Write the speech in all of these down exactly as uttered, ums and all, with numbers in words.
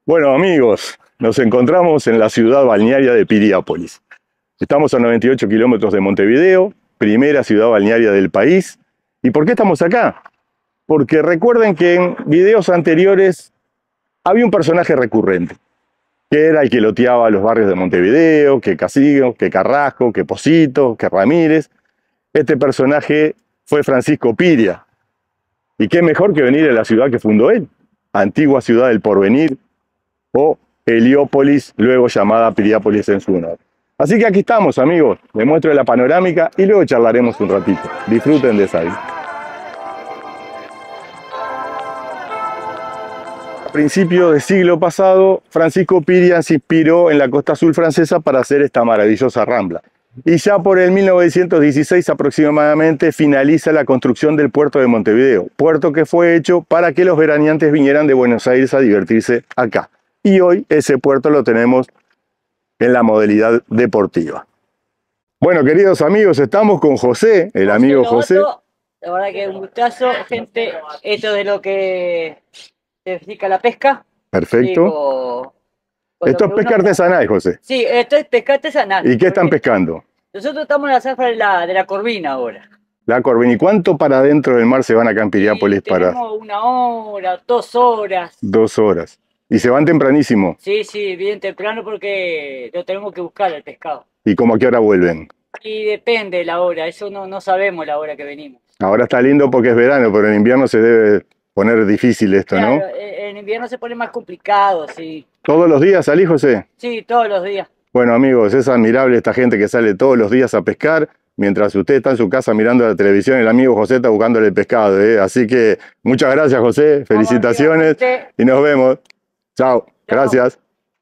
Bueno, amigos, nos encontramos en la ciudad balnearia de Piriápolis. Estamos a noventa y ocho kilómetros de Montevideo, primera ciudad balnearia del país. ¿Y por qué estamos acá? Porque recuerden que en videos anteriores había un personaje recurrente, que era el que loteaba los barrios de Montevideo, que Casillo, que Carrasco, que Posito, que Ramírez. Este personaje fue Francisco Piria. ¿Y qué mejor que venir a la ciudad que fundó él? Antigua ciudad del Porvenir, o Heliópolis, luego llamada Piriápolis en su honor. Así que aquí estamos, amigos. Les muestro la panorámica y luego charlaremos un ratito. Disfruten de esa vida. A principios del siglo pasado, Francisco Piria se inspiró en la costa azul francesa para hacer esta maravillosa rambla. Y ya por el mil novecientos dieciséis aproximadamente finaliza la construcción del puerto de Montevideo, puerto que fue hecho para que los veraneantes vinieran de Buenos Aires a divertirse acá. Y hoy ese puerto lo tenemos en la modalidad deportiva. Bueno, queridos amigos, estamos con José, el amigo José. La verdad que es un gustazo, gente. Esto de lo que se dedica a la pesca. Perfecto. Digo, esto es pesca uno... artesanal, José. Sí, esto es pesca artesanal. ¿Y qué están pescando? Nosotros estamos en la zafra de la, de la Corvina ahora. La Corvina. ¿Y cuánto para adentro del mar se van acá en Piriápolis? Sí, para... tenemos una hora, dos horas. Dos horas. ¿Y se van tempranísimo? Sí, sí, bien temprano porque lo tenemos que buscar el pescado. ¿Y cómo a qué hora vuelven? Y depende de la hora, eso no, no sabemos la hora que venimos. Ahora está lindo porque es verano, pero en invierno se debe poner difícil esto, claro, ¿no? En invierno se pone más complicado, sí. ¿Todos los días salís, José? Sí, todos los días. Bueno, amigos, es admirable esta gente que sale todos los días a pescar, mientras usted está en su casa mirando la televisión, el amigo José está buscándole el pescado, ¿eh? Así que muchas gracias, José, felicitaciones y nos vemos. Chao, gracias.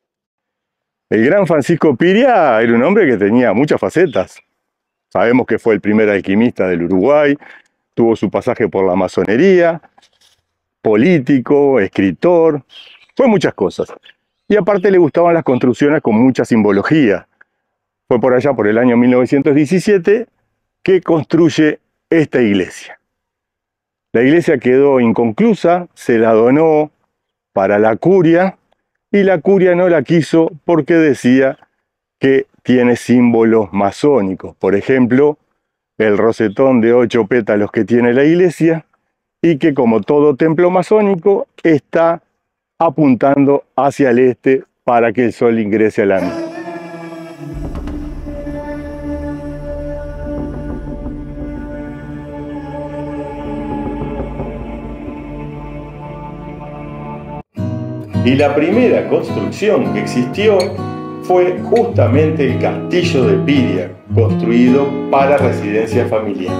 El gran Francisco Piria era un hombre que tenía muchas facetas. Sabemos que fue el primer alquimista del Uruguay, tuvo su pasaje por la masonería, político, escritor, fue muchas cosas. Y aparte le gustaban las construcciones con mucha simbología. Fue por allá, por el año mil novecientos diecisiete, que construye esta iglesia. La iglesia quedó inconclusa, se la donó para la curia, y la curia no la quiso porque decía que tiene símbolos masónicos. Por ejemplo, el rosetón de ocho pétalos que tiene la iglesia, y que como todo templo masónico está apuntando hacia el este para que el sol ingrese a la noche. Y la primera construcción que existió fue justamente el castillo de Piria, construido para residencia familiar.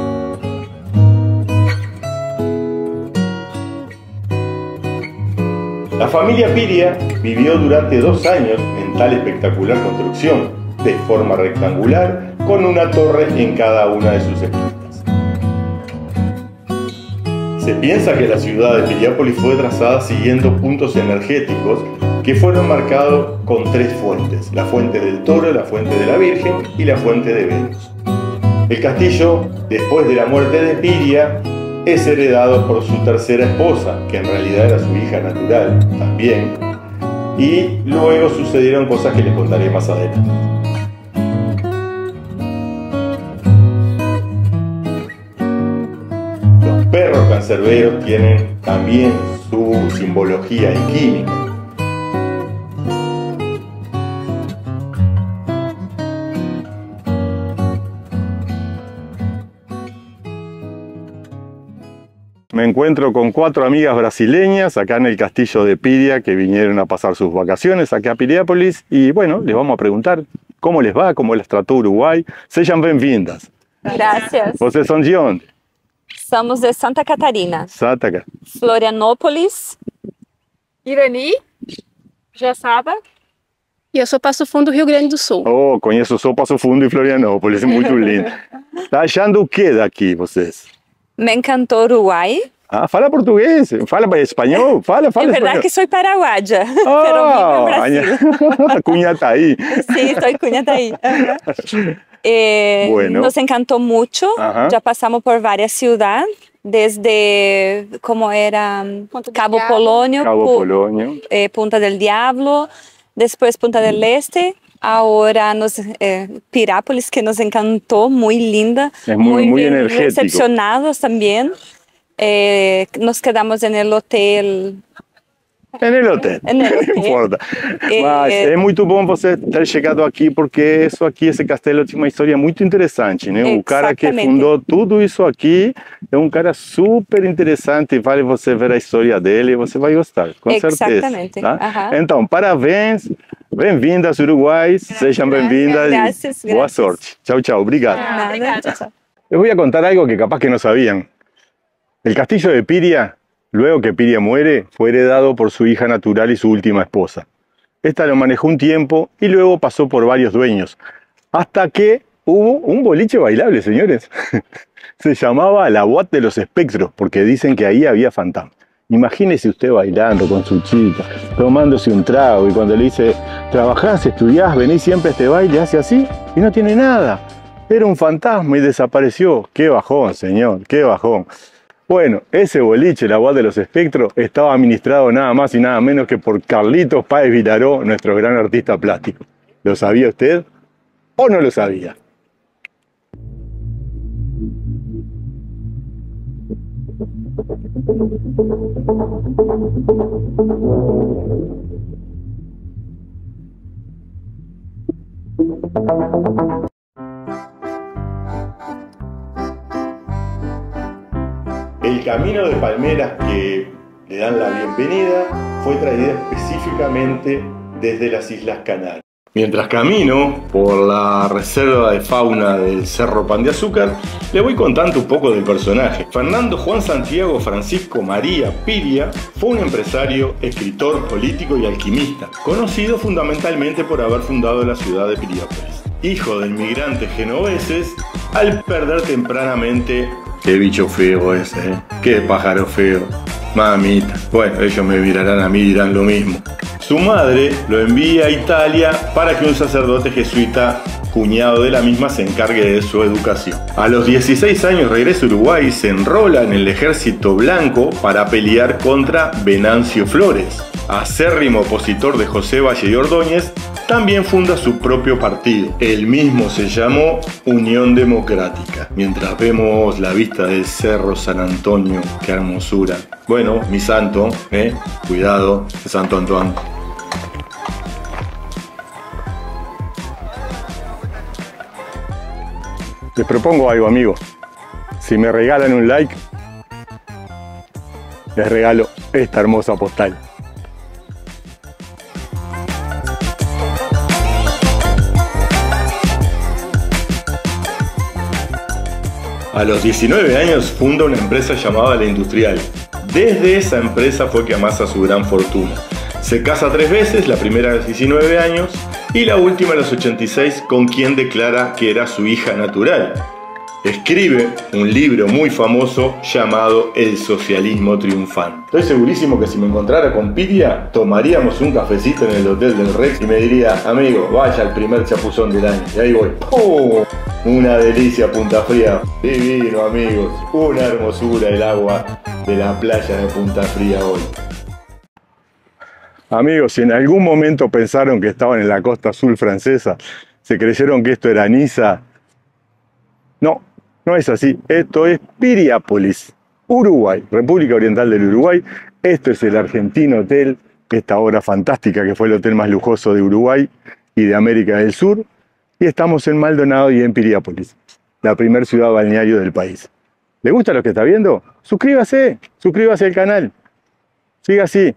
La familia Piria vivió durante dos años en tal espectacular construcción, de forma rectangular, con una torre en cada una de sus esquinas. Se piensa que la ciudad de Piriápolis fue trazada siguiendo puntos energéticos que fueron marcados con tres fuentes: la fuente del Toro, la fuente de la Virgen y la fuente de Venus. El castillo, después de la muerte de Piria, es heredado por su tercera esposa, que en realidad era su hija natural también, y luego sucedieron cosas que les contaré más adelante. Los perros cancerberos tienen también su simbología alquímica. Me encuentro con cuatro amigas brasileñas acá en el castillo de Piria que vinieron a pasar sus vacaciones acá a Piriápolis y bueno, les vamos a preguntar cómo les va, cómo les trató Uruguay. Sejam bem-vindas. Gracias. Vocês são de onde? Somos de Santa Catarina. Santa Catarina. Florianópolis. Irani, Jaçaba. E eu sou Passo Fundo, Rio Grande do Sul. Oh, conheço só Passo Fundo e Florianópolis, muito lindo. Tá achando o que daqui, vocês? Me encantó Uruguay. Ah, fala portugués, fala español, fala, fala En verdad español. que soy paraguaya, oh, pero vivo en Brasil. Cuñataí. Sí, soy Cuñataí. Uh-huh. eh, bueno. Nos encantó mucho, Ajá. ya pasamos por varias ciudades desde como era Punta del Cabo Diablo. Polonio, Cabo Pu- Polonio. eh, Punta del Diablo, después Punta del Este, ahora nos, eh, Pirápolis, que nos encantó, muy linda, Es muy- muy bien energético. recepcionados también. Eh, nos quedamos en el hotel. En el hotel, En el hotel. não importa. Eh, Mas é muito bom você ter chegado aqui, porque isso aqui, esse castelo tinha uma história muito interessante, né? O cara que Exatamente. fundou tudo isso aqui é um cara super interessante, vale você ver a história dele e você vai gostar, com certeza. Exatamente. Tá? Aham. Então, parabéns, bem-vindas Uruguai, sejam bem-vindas Graças, e boa graças. sorte. Tchau, tchau, obrigado. Nada. obrigada. Tchau, tchau. Les voy a contar algo que capaz que no sabían. El castillo de Piria, luego que Piria muere, fue heredado por su hija natural y su última esposa. Esta lo manejó un tiempo y luego pasó por varios dueños, hasta que hubo un boliche bailable, señores. Se llamaba la Boate de los Espectros, porque dicen que ahí había fantasmas. Imagínese usted bailando con su chica, tomándose un trago, y cuando le dice, trabajás, estudiás, venís siempre a este baile, hace así, y no tiene nada. Era un fantasma y desapareció. Qué bajón, señor, qué bajón. Bueno, ese boliche, la Boate de los Espectros, estaba administrado nada más y nada menos que por Carlitos Páez Vilaró, nuestro gran artista plástico. ¿Lo sabía usted o no lo sabía? El camino de palmeras que le dan la bienvenida fue traído específicamente desde las Islas Canarias. Mientras camino por la reserva de fauna del Cerro Pan de Azúcar, le voy contando un poco del personaje. Fernando Juan Santiago Francisco María Piria fue un empresario, escritor, político y alquimista, conocido fundamentalmente por haber fundado la ciudad de Piriápolis. Hijo de inmigrantes genoveses, al perder tempranamente... Qué bicho feo ese, ¿eh? Qué pájaro feo. Mamita. Bueno, ellos me mirarán a mí y dirán lo mismo. Su madre lo envía a Italia para que un sacerdote jesuita, cuñado de la misma, se encargue de su educación. A los dieciséis años regresa a Uruguay y se enrola en el ejército blanco para pelear contra Venancio Flores. Acérrimo opositor de José Valle y Ordóñez, también funda su propio partido. El mismo se llamó Unión Democrática. Mientras vemos la vista del Cerro San Antonio, qué hermosura. Bueno, mi santo, ¿eh? Cuidado, Santo Antoine. Les propongo algo, amigos. Si me regalan un like, les regalo esta hermosa postal. A los diecinueve años funda una empresa llamada La Industrial. Desde esa empresa fue que amasa su gran fortuna. Se casa tres veces, la primera a los diecinueve años y la última a los ochenta y seis, con quien declara que era su hija natural. Escribe un libro muy famoso llamado El Socialismo Triunfante. Estoy segurísimo que si me encontrara con Piria, tomaríamos un cafecito en el Hotel del Rex y me diría, amigo, vaya al primer chapuzón del año. Y ahí voy. ¡Pum! Una delicia Punta Fría. Divino, amigos. Una hermosura el agua de la playa de Punta Fría hoy. Amigos, si en algún momento pensaron que estaban en la costa azul francesa, se creyeron que esto era Niza, no, no es así. Esto es Piriápolis, Uruguay, República Oriental del Uruguay. Esto es el Argentino Hotel, esta obra fantástica que fue el hotel más lujoso de Uruguay y de América del Sur. Y estamos en Maldonado y en Piriápolis, la primer ciudad balneario del país. ¿Le gusta lo que está viendo? Suscríbase, suscríbase al canal. Siga así.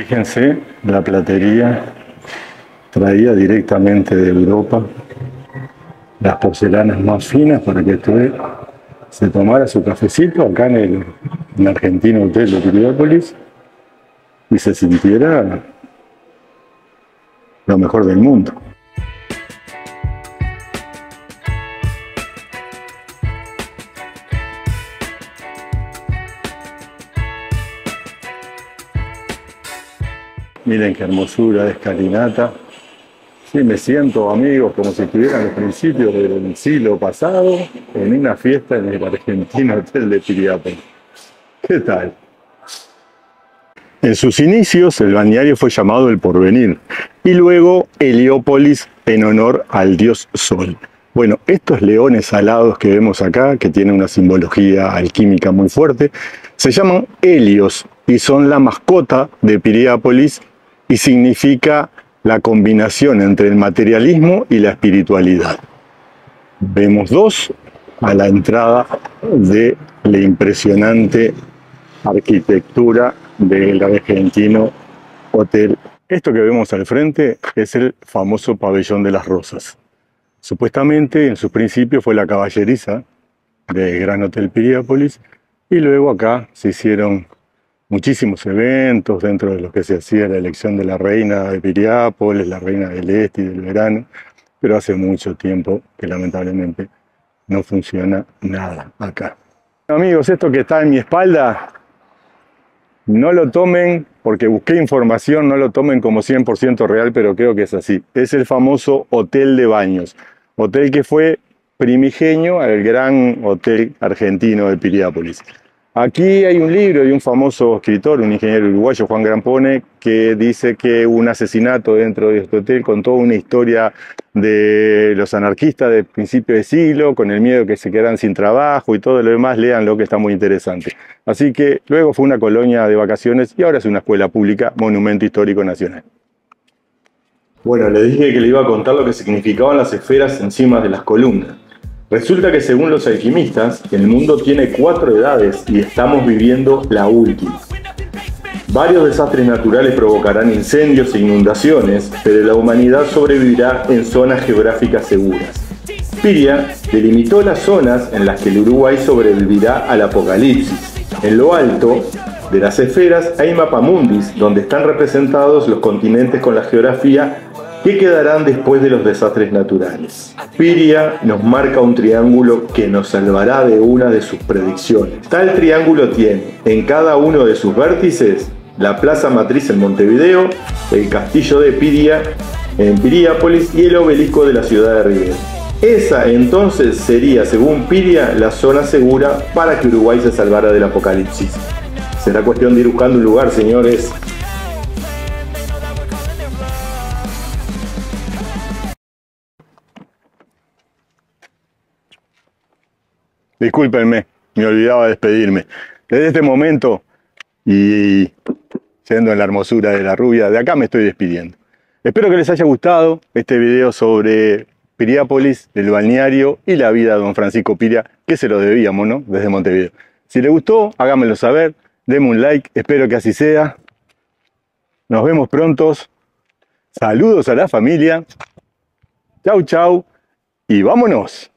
Fíjense, la platería traía directamente de Europa las porcelanas más finas para que usted se tomara su cafecito acá en el, en el argentino hotel de Piriápolis y se sintiera lo mejor del mundo. Miren qué hermosura de escalinata. Sí, me siento, amigos, como si estuviera en los principios del siglo pasado en una fiesta en el argentino hotel de Piriápolis. ¿Qué tal? En sus inicios, el balneario fue llamado El Porvenir y luego Heliópolis en honor al dios Sol. Bueno, estos leones alados que vemos acá, que tienen una simbología alquímica muy fuerte, se llaman Helios y son la mascota de Piriápolis y significa la combinación entre el materialismo y la espiritualidad. Vemos dos a la entrada de la impresionante arquitectura del argentino hotel. Esto que vemos al frente es el famoso Pabellón de las Rosas. Supuestamente en sus principios fue la caballeriza del Gran Hotel Piriápolis y luego acá se hicieron muchísimos eventos dentro de los que se hacía la elección de la reina de Piriápolis, la reina del este y del verano, pero hace mucho tiempo que lamentablemente no funciona nada acá. Amigos, esto que está en mi espalda, no lo tomen, porque busqué información, no lo tomen como cien por ciento real, pero creo que es así. Es el famoso Hotel de Baños, hotel que fue primigenio al gran hotel argentino de Piriápolis. Aquí hay un libro de un famoso escritor, un ingeniero uruguayo, Juan Grampone, que dice que hubo un asesinato dentro de este hotel con toda una historia de los anarquistas de principio de siglo, con el miedo de que se quedaran sin trabajo y todo lo demás. Léanlo, que está muy interesante. Así que luego fue una colonia de vacaciones y ahora es una escuela pública, monumento histórico nacional. Bueno, le dije que le iba a contar lo que significaban las esferas encima de las columnas. Resulta que según los alquimistas, el mundo tiene cuatro edades y estamos viviendo la última. Varios desastres naturales provocarán incendios e inundaciones, pero la humanidad sobrevivirá en zonas geográficas seguras. Piria delimitó las zonas en las que el Uruguay sobrevivirá al apocalipsis. En lo alto de las esferas hay mapamundis, donde están representados los continentes con la geografía que quedarán después de los desastres naturales. Piria nos marca un triángulo que nos salvará de una de sus predicciones. Tal triángulo tiene en cada uno de sus vértices la plaza matriz en Montevideo, el castillo de Piria en Piriápolis y el obelisco de la ciudad de Rivera. Esa entonces sería, según Piria, la zona segura para que Uruguay se salvara del apocalipsis. Será cuestión de ir buscando un lugar, señores. Discúlpenme, me olvidaba despedirme. Desde este momento, y siendo en la hermosura de la rubia, de acá me estoy despidiendo. Espero que les haya gustado este video sobre Piriápolis, el balneario y la vida de don Francisco Piria, que se lo debíamos, ¿no? Desde Montevideo. Si les gustó, háganmelo saber, denme un like, espero que así sea. Nos vemos prontos. Saludos a la familia. Chau, chau. Y vámonos.